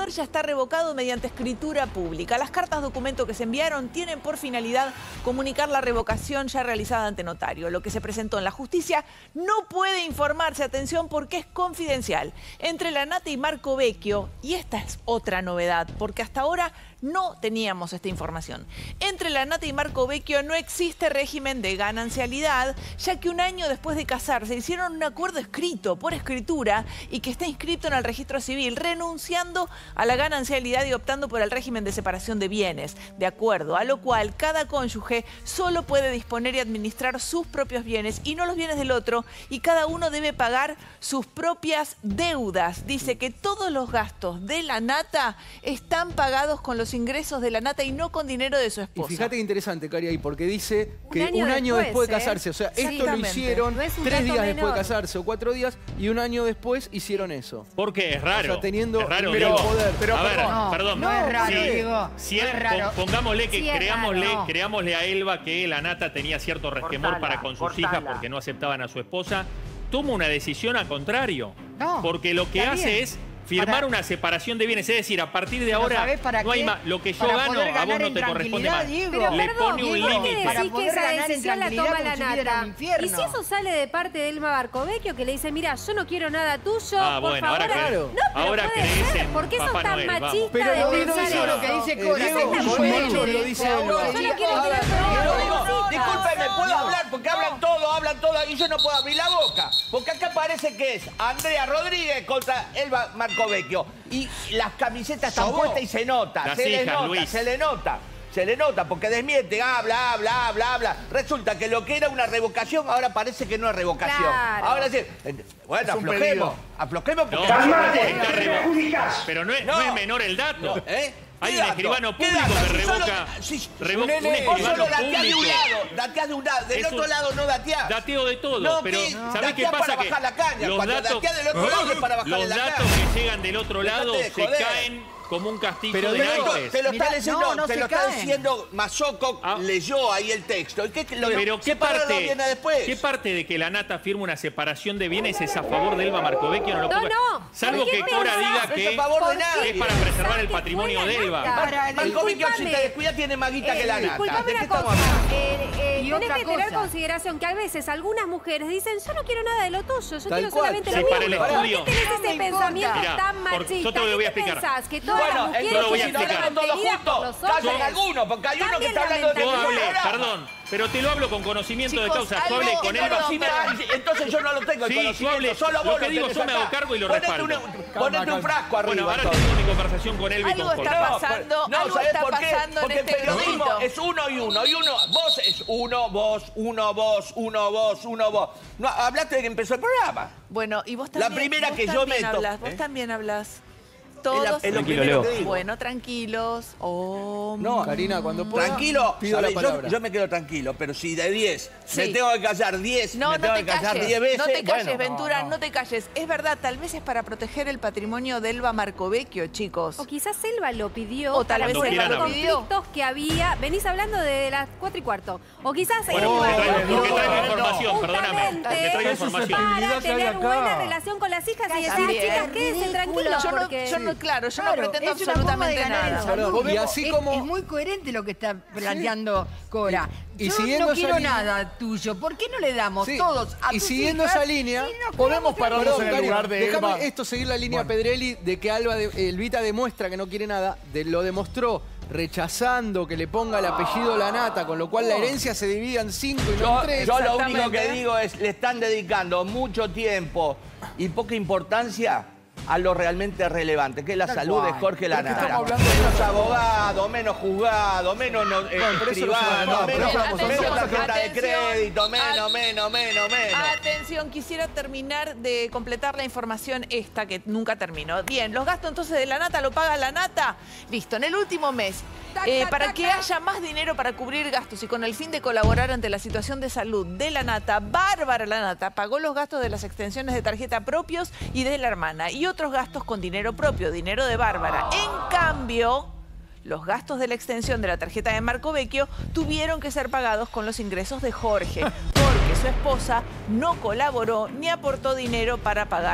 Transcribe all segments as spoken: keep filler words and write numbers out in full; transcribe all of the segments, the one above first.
poder ya está revocado mediante escritura pública. Las cartas documento que se enviaron tienen por finalidad comunicar la revocación ya realizada ante notario. Lo que se presentó en la justicia no puede informarse, atención, porque es confidencial, entre la ANATA y Marco Vecchio, y esta es otra novedad, porque hasta ahora no teníamos esta información. Entre la ANATA y Marco Vecchio no existe régimen de ganancialidad, ya que un año después de casarse hicieron un acuerdo escrito, por escritura, y que está inscrito en el registro civil, renunciando a la ganancialidad y optando por el régimen de separación de bienes, de acuerdo a lo cual cada cónyuge solo puede disponer y administrar sus propios bienes y no los bienes del otro, y cada uno debe pagar sus propias deudas. Dice que todos los gastos de la ANATA están pagados con los ingresos de la ANATA y no con dinero de su esposa. Y fíjate qué interesante, Cari, ahí, porque dice que un año, un año después, después de ¿eh? casarse, o sea, esto lo hicieron no es tres días menor. después de casarse o cuatro días y un año después hicieron eso. Porque es raro. O sea, teniendo es raro, pero, Diego. poder. Pero, a ver, no, perdón. no es raro, si, Diego. Si no él, es raro. Pongámosle que Sí es creámosle, raro. creámosle a Elba que la ANATA tenía cierto resquemor Cortala, para con sus cortala. hijas porque no aceptaban a su esposa. Toma una decisión al contrario. No, porque lo que está hace bien. es firmar Para- una separación de bienes. Es decir, a partir de Pero ahora ¿sabés para no hay qué? más. Lo que yo Para gano, poder a vos ganar no en te corresponde tranquilidad, más. Diego. Pero Le perdón, pone un Diego, ¿por qué límite. Para decís que poder esa ganar en decisión la tranquilidad toma la como si viviera en ANATA? un infierno. Y si eso sale de parte de Elba Barcovecchio, que le dice, mira, yo no quiero nada tuyo, Ah, por bueno, favor. ahora crees- no, pero ahora puede crees ser. en ¿Por qué sos Papá tan Noel? Vamos. machista Pero de no, Digo, no, pensar dice no, lo eso? que dice Eh, Cora. Diego, que yo no no es lo derecho. dice Ahora, Elba. Yo no Diego, quiero ahora, tirar Diego, todo. Digo, No, discúlpeme, no, ¿puedo no. hablar? Porque hablan todo, hablan todo y yo no puedo abrir la boca. Porque acá parece que es Andrea Rodríguez contra Elba Marco Vecchio. Y las camisetas están Sobó. puestas y se nota, Las se le hijas, nota, Luis. se le nota. Se le nota porque desmiente, habla, habla, habla, habla. Resulta que lo que era una revocación ahora parece que no es revocación. Claro. Ahora sí, bueno, Es un aflojemos, pedido. aflojemos No, porque... está revo- Pero no es, no. No. es menor el dato. ¿Eh? Hay ¿Qué un dato? escribano ¿Qué público dato? que Si solo- revoca. si- revo- un Nene, vos escribano solo dateás de un público. lado, dateás de un lado, del Es otro un- lado no dateás. Dateo de todo, No, pero que ¿sabés qué dateás pasa? para Que bajar la caña. los Cuando datos, dateás del otro lado es para bajar los la datos caña. que llegan del otro lado Dejate de se joder. caen como un castillo Pero de Diego, naipes. Te lo está Mirá, diciendo, no, no te se lo está caen. diciendo Mazoco, Ah. leyó ahí el texto. ¿Y qué, lo, Pero ¿qué párrafo parte, viene después? ¿qué parte de que la ANATA firme una separación de bienes es a favor de Elba Marcovecchio? No, lo No, puedo- no. Salvo ¿Por qué que Cora pensás? diga No es que a favor de ¿Por qué nadie. es para preservar el pensás patrimonio que de fue la Elba. ANATA? Para- Marco Vecchio, si te Disculpame. descuidas, tiene más guita Eh, que la nata. disculpame ¿De qué una estamos cosa. hablando? Eh, eh, Y tenés otra que tener cosa. consideración que a veces algunas mujeres dicen, yo no quiero nada de lo tuyo, yo Tal quiero cual. solamente Sí, lo para el mío. ¿Por estudio. qué tenés No ese me pensamiento importa. tan Mirá, por- machista? yo te lo ¿Qué voy a te explicar. pensás? Que todas Bueno, las entonces mujeres lo voy a si no explicar. hablan todos mantenidas por juntos, los hombres. callen algunos, porque hay uno que Cambien está la hablando de Yo mentalidad. hablé, programa. perdón, pero te lo hablo con conocimiento de Chicos, causa. Yo algo- hablé con perdón, Elba. Sí, me- entonces yo no lo tengo el Sí, conocimiento, yo hablé. solo Lo vos que digo, tenés yo me acá. hago cargo y lo Ponete respaldo. una- Calma, Ponete un calma. frasco arriba. Bueno, ahora entonces. tengo mi conversación con Elba y Algo con está Jorge. pasando, No, algo ¿sabés está por qué? pasando en Porque este el periodismo grupito. es uno y uno. Y uno, vos es uno, vos, uno, vos, uno, vos, uno, vos. No, hablaste de que empezó el programa. Bueno, y vos La también, primera vos que yo también meto. hablas, vos ¿Eh? también hablas. Es, Todos. la- es lo Tranquilo, primero Leo. que digo. Bueno, tranquilos. Oh, No, Karina, cuando pueda, Tranquilo, pido a la ver, yo, palabra. yo me quedo tranquilo, pero si de diez Sí. me tengo que callar diez, No, me no tengo te que callar calles, diez veces. no te calles, bueno, Ventura, no, no, no. te calles. Es verdad, tal vez es para proteger el patrimonio de Elba Marcovecchio, chicos. O quizás Elba lo pidió O tal para vez por Elba los lo pidió. conflictos que había. Venís hablando de las cuatro y cuarto. O quizás Bueno, Elba porque traigo, lo porque pidió traigo información, perdóname. justamente Porque traigo Esa información. para susceptibilidad que hay tener acá. buena relación con las hijas y decir, También. chicas, quédense Ridículo. tranquilos Yo no, porque... yo no, claro, yo Claro, no pretendo es una forma de absolutamente ganar en nada. salud. Perdón, y así es, como- es muy coherente lo que está planteando Cora. Y- y Yo siguiendo no esa quiero línea- nada tuyo. ¿Por qué no le damos Sí, todos a y tus siguiendo hijas esa línea, y nos podemos quedamos pararnos Perdón, en el Karin, lugar de déjame Elba. esto seguir la línea Bueno. Pedrelli de que Alba de, Elvita demuestra que no quiere nada, de, lo demostró rechazando que le ponga el apellido La Nata, con lo cual la herencia se divide en cinco y no Yo, en tres. yo lo único exactamente. que digo es, le están dedicando mucho tiempo y poca importancia a lo realmente relevante, que es la Tal salud de cual. Jorge Pero es que Lanata. estamos hablando de- Menos abogado, menos juzgado, menos no, eh, Bueno, pero eso no se escribano, va a dar, menos, pero eso- menos atención, tarjeta de atención, crédito, menos, at- menos, menos, menos. Atención, quisiera terminar de completar la información esta que nunca terminó. Bien, los gastos entonces de la Nata lo paga la Nata. Listo, en el último mes, Tac, eh, tac, para tac, que tac. haya más dinero para cubrir gastos y con el fin de colaborar ante la situación de salud de la Nata, Bárbara la Nata pagó los gastos de las extensiones de tarjeta propios y de la hermana y otros gastos con dinero propio, dinero de Bárbara. En cambio, los gastos de la extensión de la tarjeta de Marco Vecchio tuvieron que ser pagados con los ingresos de Jorge, porque su esposa no colaboró ni aportó dinero para pagar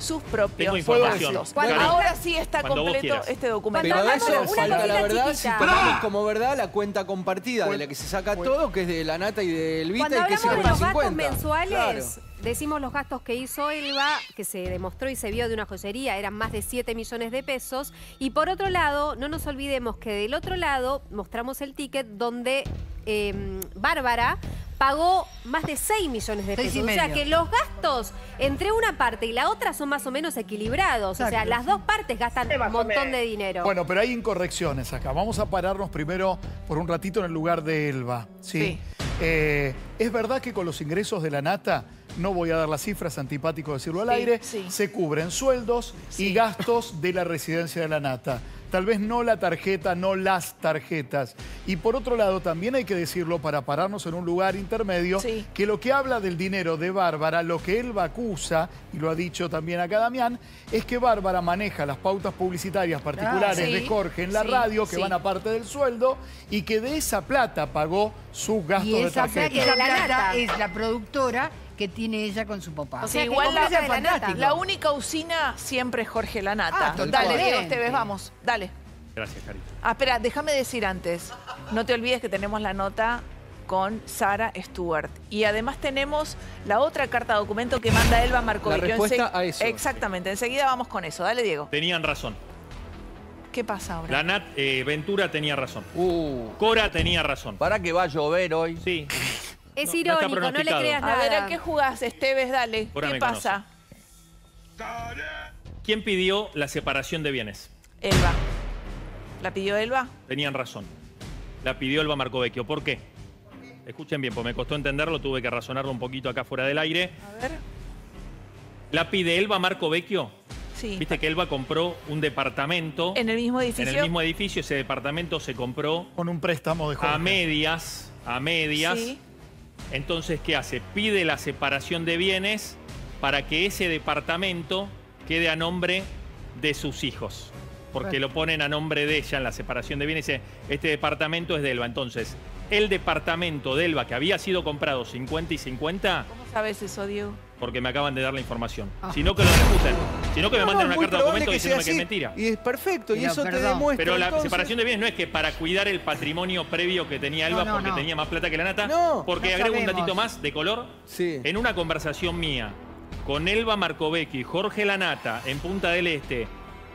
sus propios Tengo información. gastos. Cuando- Ahora sí está Cuando vos completo quieras. este documento. Pero de Cuando eso hablamos de una falta la cosita verdad, si chiquita. tomamos como verdad la cuenta compartida, de la que se saca todo, que es de la Nata y del Vita, Cuando y que es hablamos de los gastos cincuenta. mensuales, Claro. decimos los gastos que hizo Elba, que se demostró y se vio de una joyería, eran más de siete millones de pesos. Y por otro lado, no nos olvidemos que del otro lado mostramos el ticket donde eh, Bárbara pagó más de seis millones de Seis y pesos. O sea medio. que los gastos entre una parte y la otra son más o menos equilibrados. O sea, Exacto. las dos partes gastan un montón de dinero. Bueno, pero hay incorrecciones acá. Vamos a pararnos primero por un ratito en el lugar de Elba. ¿sí? Sí. Eh, es verdad que con los ingresos de la Nata, no voy a dar las cifras, antipático decirlo al Sí, aire, sí. se cubren sueldos y gastos de la residencia de la Nata. Tal vez no la tarjeta, no las tarjetas. Y por otro lado, también hay que decirlo para pararnos en un lugar intermedio, Sí. que lo que habla del dinero de Bárbara, lo que él acusa, y lo ha dicho también acá Damián, es que Bárbara maneja las pautas publicitarias particulares Ah, sí, de Jorge en la sí, radio, que sí. van aparte del sueldo, y que de esa plata pagó sus gastos Y de esa, tarjeta. esa De la plata Nata. es la productora que tiene ella con su papá. O sea, Sí, que igual compresa la- de la Nata. La única usina siempre es Jorge Lanata. Ah, dale, totalmente. Diego Esteves, vamos, dale. Gracias, Carito. Ah, espera, déjame decir antes. No te olvides que tenemos la nota con Sara Stewart. Y además tenemos la otra carta documento que manda Elba Marcovecchio. La respuesta Ense- a eso. Exactamente. Enseguida vamos con eso. Dale, Diego. Tenían razón. ¿Qué pasa ahora? La Nat eh, Ventura tenía razón. Uh, Cora tenía razón. ¿Para que va a llover hoy? Sí. Es No, no está irónico, no, le pronosticado. creas A nada. ver, ¿a qué jugás, Esteves? Dale. Ahora ¿Qué me pasa? ¿Quién pidió la separación de bienes? Elba. ¿La pidió Elba? Tenían razón. La pidió Elba Marcovecchio. ¿Por qué? Escuchen bien, porque me costó entenderlo, tuve que razonarlo un poquito acá fuera del aire. A ver. La pide Elba Marcovecchio. Sí. Viste que Elba compró un departamento ¿En el mismo edificio? en el mismo edificio. Ese departamento se compró Con un préstamo de Jorge. a medias. A medias. Sí. Entonces, ¿qué hace? Pide la separación de bienes para que ese departamento quede a nombre de sus hijos. Porque lo ponen a nombre de ella en la separación de bienes. Dice, este departamento es de Elba. Entonces, el departamento de Elba, que había sido comprado cincuenta y cincuenta, ¿Cómo sabes eso, Diego? porque me acaban de dar la información. Si no, que lo refuten. Si no, que me no, manden es una muy carta de probable documento que sea diciéndome que es así. mentira. Y es perfecto, y Pero, eso te perdón. demuestra. Pero la entonces- separación de bienes no es que para cuidar el patrimonio previo que tenía Elba No, no, porque no. tenía más plata que la Nata, No, porque no agrego un sabemos. datito más de color. Sí. En una conversación mía con Elba Marcovecchio y Jorge Lanata en Punta del Este,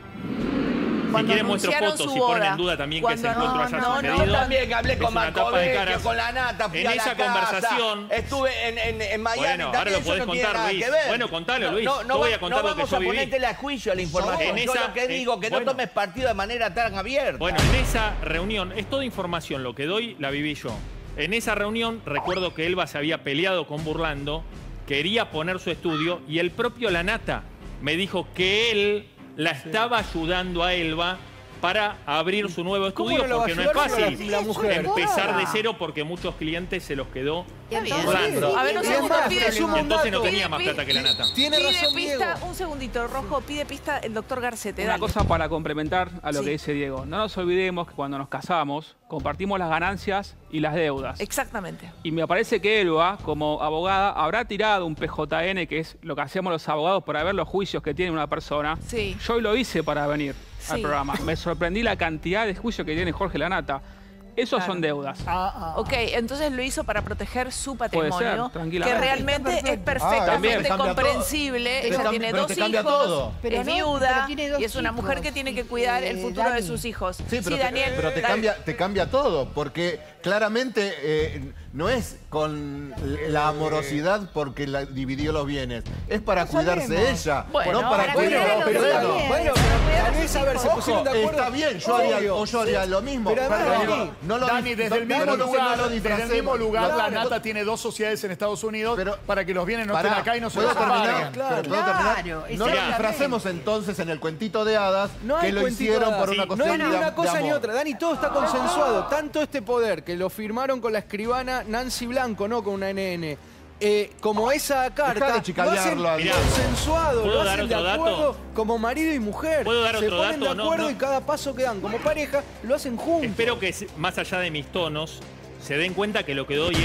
si Cuando quieren muestro anunciaron fotos su y ponen boda. en duda también que ese Cuando- encuentro no, haya no, no, sucedido. Yo también que hablé Es con una tapa de Marcovecchio, caras. con la Nata, fui En a la esa casa, conversación- estuve en, en, en Miami. Bueno, ahora también, lo eso podés no tiene contar, nada Luis. que ver. Bueno, contalo, Luis. No, no, Yo voy va- a contar no lo que vamos yo a viví. ponértele a juicio la información. En Yo esa- lo que eh, digo, que bueno. no tomes partido de manera tan abierta. Bueno, en esa reunión, es toda información, lo que doy la viví yo. En esa reunión recuerdo que Elba se había peleado con Burlando, quería poner su estudio y el propio Lanata me dijo que él la estaba ayudando a Elba para abrir su nuevo ¿Cómo estudio no la va a porque no es ayudar si fácil la- la mujer? empezar de Joda. cero porque muchos clientes se los quedó Y entonces- Burlando. A ver, un Y es segundo, más, pide, te sumo un Entonces no dato. tenía más plata que la Nata. Tiene Pide razón, pista, Diego. un segundito, Rojo, pide pista el doctor Garcete. Una Dale. cosa para complementar a lo Sí. que dice Diego. No nos olvidemos que cuando nos casamos, compartimos las ganancias y las deudas. Exactamente. Y me parece que Elba, como abogada, habrá tirado un P J N, que es lo que hacemos los abogados para ver los juicios que tiene una persona. Sí. Yo hoy lo hice para venir al Sí. programa. Me sorprendí la cantidad de juicios que tiene Jorge Lanata. Esos Claro. son deudas. Ah, ah. Ok, entonces lo hizo para proteger su Puede patrimonio, ser, que tranquilamente. realmente Está es perfecto. Ah, perfectamente eso te cambia comprensible. todo. Te Ella cambia- tiene pero dos te cambia hijos, todo. Pero es no, viuda pero tiene dos y es una hijos, mujer que tiene que cuidar el eh, futuro de Dani. sus hijos. Sí, pero, te, Daniel. pero te, dale. cambia, te cambia todo, porque claramente eh, no es con la amorosidad porque la dividió los bienes, es para No cuidarse sabemos. ella, Bueno, no para para cuidar cuidar a a los los terrenos. hijos. Bueno, Para pero cuidar a tal sus vez, a ver, se hijos. pusieron de acuerdo. Está bien, yo haría, Obvio. o yo haría lo mismo. Pero además, Pero Dani, no lo Dani, dis- desde el pero mismo entonces lugar, no lo desde el disfracemos. mismo lugar, la Claro. Nata tiene dos sociedades en Estados Unidos Pero- para que los bienes no Pará, estén acá y no se ¿puedo los terminar? embarguen. Claro. Pero ¿puedo terminar? Claro, No lo exactamente. disfracemos entonces en el cuentito de hadas No hay que lo cuentito hicieron de por hadas. una Sí. cuestión No hay de, ni una de cosa ni amor. otra. Dani, todo está consensuado. Tanto este poder que lo firmaron con la escribana Nancy Blanco, no con una N N. Eh, como esa Dejá carta, de lo hacen chicanearlo al- Mirá, consensuado, ¿puedo lo dar hacen de otro acuerdo dato? como marido y mujer. ¿Puedo dar Se otro ponen dato? de No, acuerdo no. y cada paso que dan como pareja lo hacen juntos. Espero que, más allá de mis tonos, se den cuenta que lo que doy es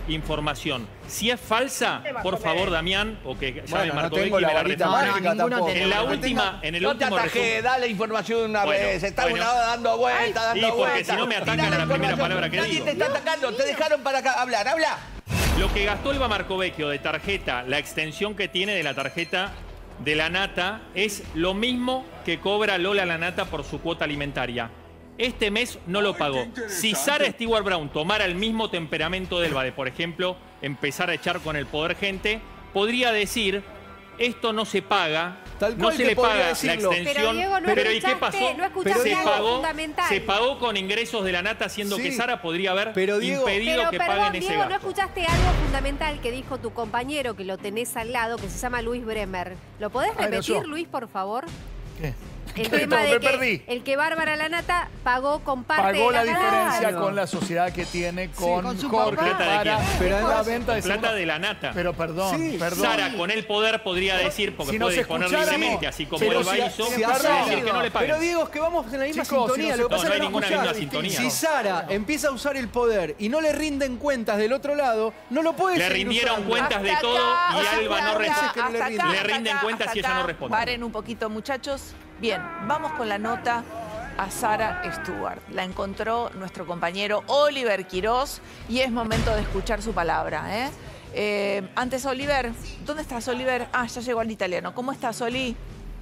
información. Si es falsa, por favor, Damián, o que llame Bueno, no Markovecki tengo y la me la varita retome. mágica No, ninguno tampoco. En la tengo. última, en el No te último atajé, resumen. da la información una Bueno, vez. Está bueno. una hora dando vueltas, Y dando porque vueltas. si no me Y atacan da a la primera información. palabra que Nadie digo. te está atacando, te dejaron para acá hablar, habla. Lo que gastó Elba Markovecchio de tarjeta, la extensión que tiene de la tarjeta de la nata, es lo mismo que cobra Lola la nata por su cuota alimentaria. Este mes no lo pagó. Si Sara Stewart Brown tomara el mismo temperamento de Elba, de por ejemplo, empezar a echar con el poder gente, podría decir, esto no se paga, Tal no cual se que le podría paga la decirlo. extensión. Pero, Diego, no pero ¿y qué escuchaste- pasó? no escuchaste se, algo pagó, fundamental. se pagó con ingresos de la nata, siendo Sí. que Sara podría haber Pero, Diego- impedido Pero que perdón, paguen ese Diego, ¿no gasto. escuchaste algo fundamental que dijo tu compañero, que lo tenés al lado, que se llama Luis Bremer? ¿Lo podés Ay, no, repetir, yo. Luis, por favor? ¿Qué? El ¿Qué? tema No, de me que perdí. el que Bárbara Lanata pagó con parte Pagó de la la diferencia Claro. con la sociedad que tiene con, con su Jorge papá. ¿Plata de para quién? Pero la además, venta de Plata segunda- de la nata. Pero perdón, Sí. perdón. Sara con el poder podría decir, porque Si puede nos disponer escucháramos, libremente, así como pero Elba si- hizo, si puede Sara- decir que no le paguen. Pero Diego, es que vamos en la misma Chicos, sintonía. si Lo que no pasa se- es que no hay ninguna escuchás. misma sintonía. Si Sara empieza a usar el poder y no le rinden cuentas del otro lado, no lo puede Le seguir rindieron usando. cuentas de Hasta todo acá, y hasta Alba no acá, responde. que no le hasta rinden. acá, Le hasta rinden acá, cuentas hasta y ella no acá. responde. Paren un poquito, muchachos. Bien, vamos con la nota a Sara Stewart. La encontró nuestro compañero Oliver Quirós y es momento de escuchar su palabra. ¿eh? Eh, antes, Oliver, ¿dónde estás, Oliver? Ah, ya llegó al italiano. ¿Cómo estás, Oli?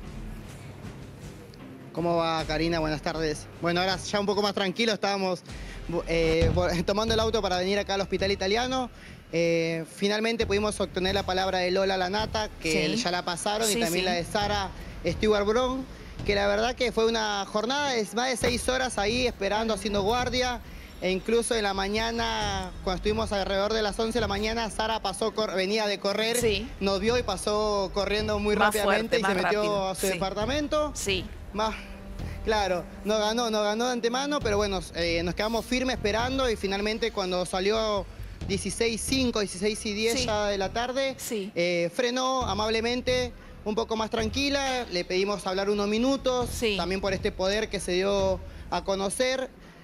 ¿Cómo va, Karina? Buenas tardes. Bueno, ahora ya un poco más tranquilo, estábamos eh, tomando el auto para venir acá al hospital italiano. Eh, finalmente pudimos obtener la palabra de Lola Lanata, que Sí. ya la pasaron, Sí, y también sí. la de Sara Stewart Brown, que la verdad que fue una jornada de más de seis horas ahí esperando, haciendo guardia. E incluso en la mañana, cuando estuvimos alrededor de las once de la mañana, Sara pasó, cor- venía de correr, Sí. nos vio y pasó corriendo muy Más rápidamente fuerte, y se más metió rápido, a su sí. departamento. Sí. Más, claro, no ganó, no ganó de antemano, pero bueno, eh, nos quedamos firmes esperando y finalmente cuando salió dieciséis cinco, dieciséis y diez Sí. ya de la tarde, Sí. eh, frenó amablemente, un poco más tranquila, le pedimos hablar unos minutos, Sí. también por este poder que se dio a conocer.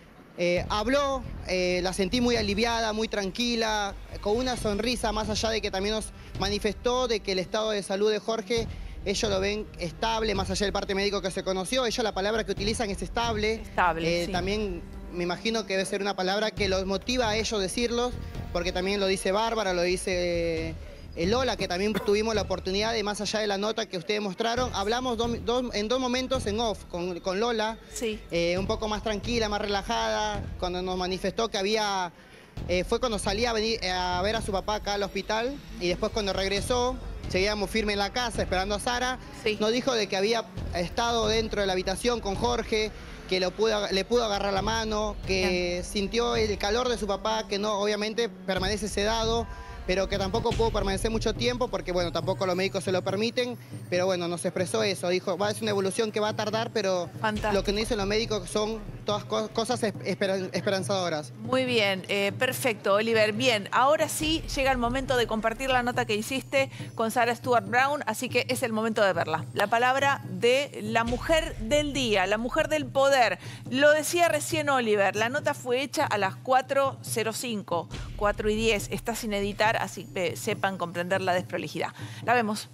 Eh, habló, eh, la sentí muy aliviada, muy tranquila, con una sonrisa, más allá de que también nos manifestó de que el estado de salud de Jorge, ellos lo ven estable, más allá del parte médico que se conoció. Ellos la palabra que utilizan es estable. Estable, Eh, sí. También me imagino que debe ser una palabra que los motiva a ellos decirlos, porque también lo dice Bárbara, lo dice... Eh, Lola, que también tuvimos la oportunidad de, más allá de la nota que ustedes mostraron, hablamos dos- dos- en dos momentos en off con, con Lola, Sí. eh, un poco más tranquila, más relajada, cuando nos manifestó que había, eh, fue cuando salía a, venir, eh, a ver a su papá acá al hospital, y después cuando regresó, seguíamos firme en la casa esperando a Sara, Sí. nos dijo de que había estado dentro de la habitación con Jorge, que lo pudo, le pudo agarrar la mano, que sintió el calor de su papá, que no, obviamente permanece sedado, pero que tampoco pudo permanecer mucho tiempo porque, bueno, tampoco los médicos se lo permiten, pero bueno, nos expresó eso, dijo, va a ser una evolución que va a tardar, pero Fantástico. lo que nos dicen los médicos son todas co- cosas esp- esperan- esperanzadoras. Muy bien, eh, perfecto, Oliver. Bien, ahora sí llega el momento de compartir la nota que hiciste con Sara Stewart Brown, así que es el momento de verla. La palabra de la mujer del día, la mujer del poder. Lo decía recién Oliver, la nota fue hecha a las cuatro cero cinco, cuatro y diez. Está sin editar, así que sepan comprender la desprolijidad. La vemos.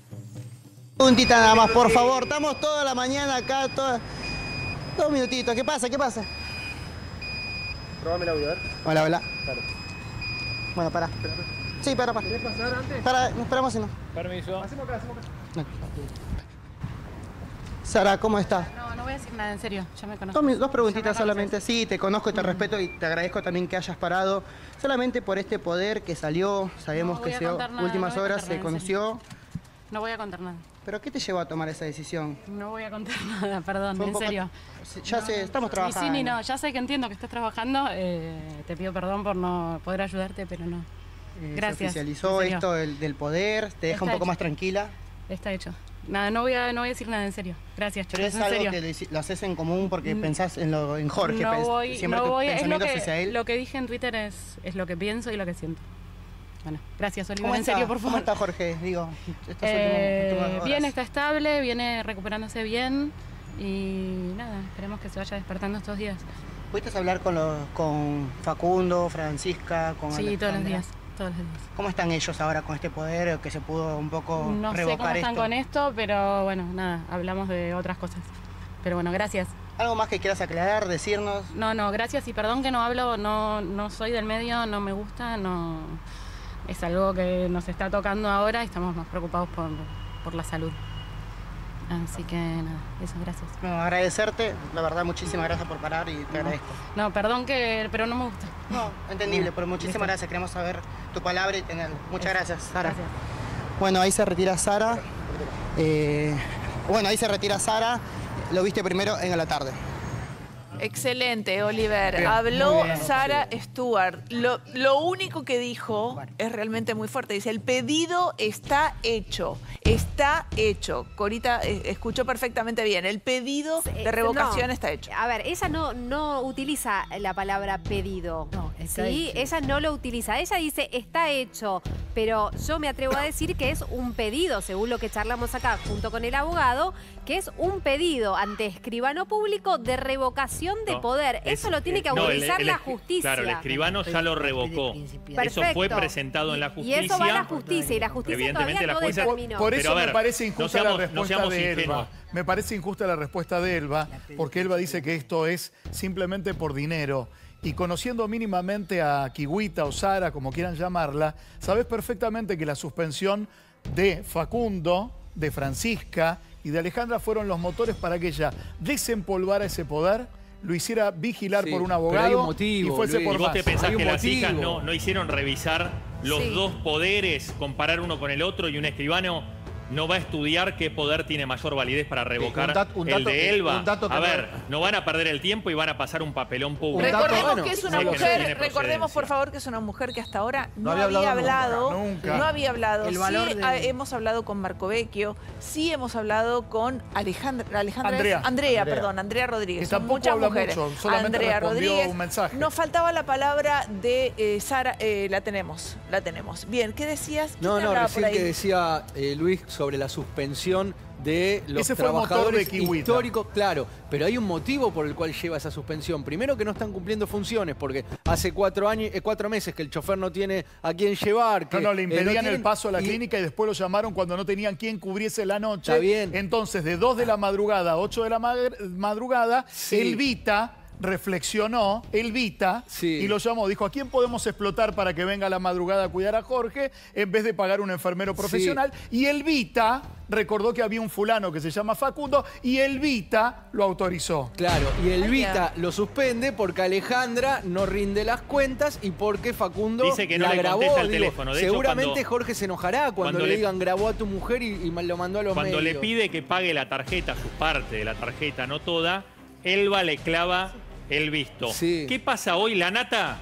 Puntita nada más, por favor, estamos toda la mañana acá, toda... dos minutitos, ¿qué pasa? ¿Qué pasa? Probame el audio, a ver. Hola, hola. Claro. Bueno, para. Sí, para, para. ¿Querés pasar antes? Para, esperamos si no. Permiso. Hacemos acá, hacemos acá. Sara, ¿cómo estás? No, no voy a decir nada, en serio, ya me conozco. Dos, mi- dos preguntitas Ya me solamente. conoces. Sí, te conozco y te respeto y te agradezco también que hayas parado. Solamente por este poder que salió, sabemos No voy que a se contar nada, últimas no voy a horas contar se nada, en conoció. No voy a contar nada. ¿Pero qué te llevó a tomar esa decisión? No voy a contar nada, perdón, Fue un en poco- serio. Ya No, sé, estamos Ni trabajando. sí ni no, ya sé que entiendo que estás trabajando. eh, te pido perdón por no poder ayudarte, pero no. Eh, Gracias. Se oficializó en serio. esto del, del poder, te deja Está un poco hecho. más tranquila. Está hecho. Nada, no voy a, no voy a decir nada, en serio. Gracias, Pero chicos, es en algo serio. que deci- lo haces en común porque Mm. pensás en, lo, en Jorge. No pens- voy, siempre no tu voy, es lo pensamiento que, es hacia él. lo que dije en Twitter es, es lo que pienso y lo que siento. Bueno, gracias, Oliver, ¿Cómo en está? serio, por ¿Cómo favor. está Jorge? Digo, estas Eh, últimas- últimas bien, horas. está estable, viene recuperándose bien y nada, esperemos que se vaya despertando estos días. ¿Pudiste hablar con, los, con Facundo, Francisca, con Sí, todos los Alejandra? días, todos todos los días. ¿Cómo están ellos ahora con este poder que se pudo un poco No sé revocar cómo están esto? con esto, pero bueno, nada, hablamos de otras cosas. Pero bueno, gracias. ¿Algo más que quieras aclarar, decirnos? No, no, gracias y perdón que no hablo, no, no soy del medio, no me gusta, no es algo que nos está tocando ahora y estamos más preocupados por, por la salud. Así que nada, eso, gracias. No, agradecerte, la verdad, muchísimas gracias por parar y te agradezco. No, perdón que, pero no me gusta. No, entendible, pero muchísimas Listo. gracias. Queremos saber tu palabra y tenerla. Muchas gracias, Sara. Gracias. Bueno, ahí se retira Sara. Eh, bueno, ahí se retira Sara. Lo viste primero en la tarde. Excelente, Oliver. Bien, Habló muy bien. Sara Stewart. Lo, lo único que dijo es realmente muy fuerte. Dice, el pedido está hecho. Está hecho. Corita eh, escuchó perfectamente bien. El pedido Eh, de revocación no. está hecho. A ver, ella no, no utiliza la palabra pedido. No, está ¿sí? hecho. Ella no lo utiliza. Ella dice está hecho, pero yo me atrevo a decir que es un pedido, según lo que charlamos acá junto con el abogado, que es un pedido ante escribano público de revocación de No, poder. es- Eso lo tiene que no, el- autorizar el- la el- justicia. Claro, el escribano ya lo revocó. Eso fue Perfecto. presentado en la Y justicia. eso va a la justicia y la justicia Evidentemente todavía la no jueza- determinó. Por Pero, eso a ver, me parece no injusta seamos- la no respuesta seamos de Elba. ingenuos. Me parece injusta la respuesta de Elba, porque Elba dice que esto es simplemente por dinero. Y conociendo mínimamente a Kiwita o Sara, como quieran llamarla, sabes perfectamente que la suspensión de Facundo, de Francisca y de Alejandra fueron los motores para que ella desempolvara ese poder, lo hiciera vigilar Sí, por un pero abogado hay un motivo, y fuese Luis. por ¿Y vos más. te pensás Hay un que las hijas motivo. no, no hicieron revisar los Sí. dos poderes, comparar uno con el otro y un escribano no va a estudiar qué poder tiene mayor validez para revocar un dat- un el dato- de Elba? un dato que a no- ver, no van a perder el tiempo y van a pasar un papelón público. dato- Recordemos bueno, que es una sé que no mujer, tiene recordemos por procedencia. favor que es una mujer que hasta ahora no, No había había hablado hablado, nunca, nunca. no había hablado. El valor sí de- ah, hemos hablado con Marco Vecchio, sí hemos hablado con Alejandra, Alejandra Andrea. es- Andrea, Andrea. perdón, Andrea Rodríguez. Que Son tampoco muchas habla mujeres. mucho, solamente Andrea respondió Rodríguez. un mensaje. Nos faltaba la palabra de eh, Sara, eh, la tenemos, la tenemos. Bien, ¿qué decías? ¿Quién No, te no, hablaba por recién ahí? que decía eh, Luis sobre la suspensión de los Ese fue el motor trabajadores de Kiwita. históricos. Claro, pero hay un motivo por el cual lleva esa suspensión. Primero que no están cumpliendo funciones, porque hace cuatro años, eh, cuatro meses que el chofer no tiene a quién llevar. Que, No, no, le eh, impedían tienen- el paso a la y- clínica y después lo llamaron cuando no tenían quien cubriese la noche. Está bien. Entonces, de dos de la madrugada a ocho de la ma- madrugada, Sí. el Vita reflexionó, el Vita, Sí. y lo llamó. Dijo, ¿a quién podemos explotar para que venga a la madrugada a cuidar a Jorge en vez de pagar un enfermero profesional? Y el Vita recordó que había un fulano que se llama Facundo y el Vita lo autorizó. Claro, y el Ay, Vita lo suspende porque Alejandra no rinde las cuentas y porque Facundo Dice que no la le grabó. contesta el Digo, teléfono. De hecho, seguramente cuando- Jorge se enojará cuando, cuando le le- digan grabó a tu mujer y, y lo mandó a los Cuando le medios. pide que pague la tarjeta, su parte de la tarjeta, no toda, Elba le clava el visto. Sí. ¿Qué pasa hoy? La nata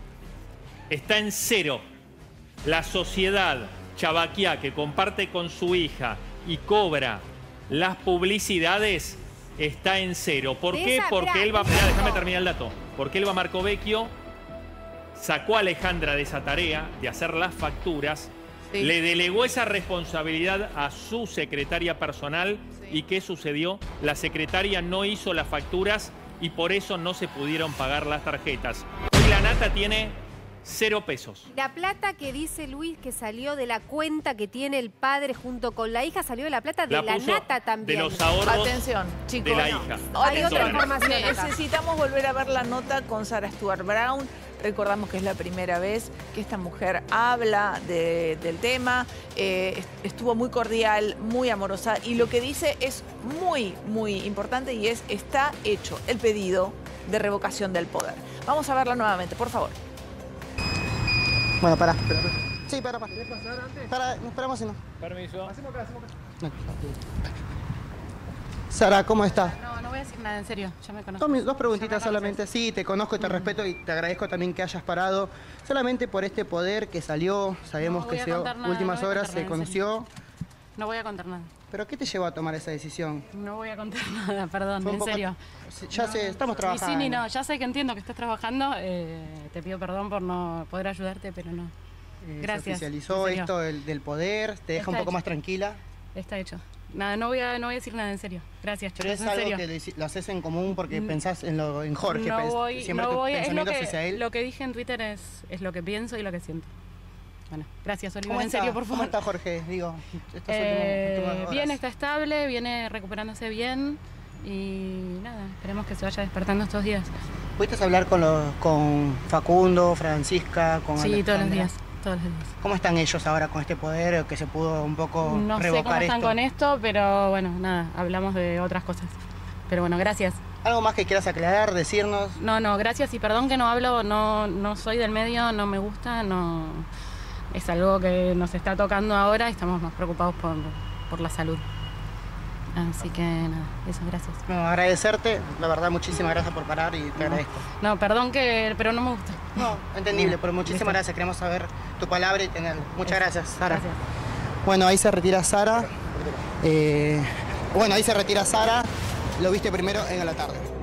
está en cero. La sociedad Chavaquiá, que comparte con su hija y cobra las publicidades, está en cero. ¿Por De qué? esa- Porque mirá, Elba... de Mirá, eso. déjame terminar el dato. Porque Elba Marcovecchio sacó a Alejandra de esa tarea de hacer las facturas, Sí. le delegó esa responsabilidad a su secretaria personal. ¿Y qué sucedió? La secretaria no hizo las facturas y por eso no se pudieron pagar las tarjetas. Hoy la nata tiene cero pesos. La plata que dice Luis que salió de la cuenta que tiene el padre junto con la hija, salió de la plata de La la, puso nata también. de los ahorros Atención, chicos. de la no. hija. Hay Atención. otra información acá. Necesitamos volver a ver la nota con Sara Stewart Brown. Recordamos que es la primera vez que esta mujer habla de- del tema. Eh, est- estuvo muy cordial, muy amorosa. Y lo que dice es muy, muy importante y es, está hecho el pedido de revocación del poder. Vamos a verla nuevamente, por favor. Bueno, pará. Sí, pará, pará. ¿Querés pasar antes? Pará, nos esperamos si no. Permiso. Sara, ¿cómo estás? No, no voy a decir nada, en serio, ya me conozco. Dos, mi- dos preguntitas Ya me solamente. Sí, te conozco y te respeto y te agradezco también que hayas parado. Solamente por este poder que salió, sabemos No voy que a se contar nada, últimas no voy a horas contar se nada, en serio. conoció. No voy a contar nada. ¿Pero qué te llevó a tomar esa decisión? No voy a contar nada, perdón, Fue un en poco- serio. Sí, Ya sé, estamos Ni trabajando. sí ni no, ya sé que entiendo que estás trabajando. eh, te pido perdón por no poder ayudarte, pero no. Eh, Gracias, Se oficializó en serio. esto del, del poder, te deja Está un poco hecho. más tranquila. Está hecho. Nada, no voy a, no voy a decir nada, en serio. Gracias, Pero chicos, es en algo serio. que lo, hici- lo haces en común porque Mm. pensás en, lo, en Jorge. No pens- voy, siempre no tus voy, es lo pensamientos que, hacia él. lo que dije en Twitter es, es lo que pienso y lo que siento. bueno, gracias, Oliver, ¿Cómo en está? serio, por favor. ¿Cómo está Jorge? Digo, estos Eh, últimos- últimas bien, horas. está estable, viene recuperándose bien y nada, esperemos que se vaya despertando estos días. ¿Pudiste hablar con, los, con Facundo, Francisca, con Sí, todos los Alejandra? días, todos los días. ¿Cómo están ellos ahora con este poder que se pudo un poco No sé revocar cómo están esto? con esto, pero bueno, nada, hablamos de otras cosas. Pero bueno, gracias. ¿Algo más que quieras aclarar, decirnos? No, no, gracias y perdón que no hablo, no, no soy del medio, no me gusta, no es algo que nos está tocando ahora y estamos más preocupados por, por la salud. Así que nada, eso, gracias. No, agradecerte, la verdad, muchísimas gracias por parar y te No. agradezco. No, perdón que, pero no me gusta. No, entendible, No, pero muchísimas listo. gracias. Queremos saber tu palabra y tenerla. Muchas gracias, Sara. Gracias. Bueno, ahí se retira Sara. Eh, bueno, ahí se retira Sara. Lo viste primero en la tarde.